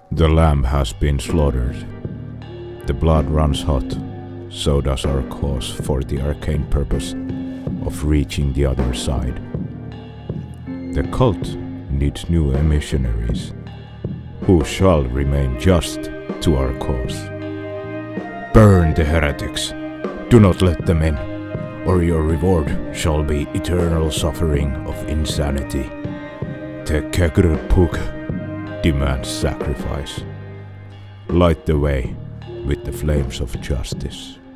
The lamb has been slaughtered. The blood runs hot, so does our cause for the arcane purpose of reaching the other side. The cult needs new emissionaries, who shall remain just to our cause. Burn the heretics, do not let them in, or your reward shall be eternal suffering of insanity. The K'egri Pu'qhi demands sacrifice. Light the way with the flames of justice.